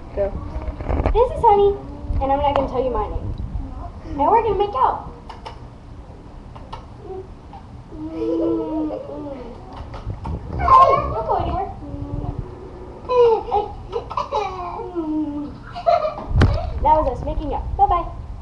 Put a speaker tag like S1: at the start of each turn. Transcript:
S1: Go.
S2: This is Honey, and I'm not going to tell you my name. Now we're going to make out. Hey, don't go anywhere. That was us making out. Bye-bye.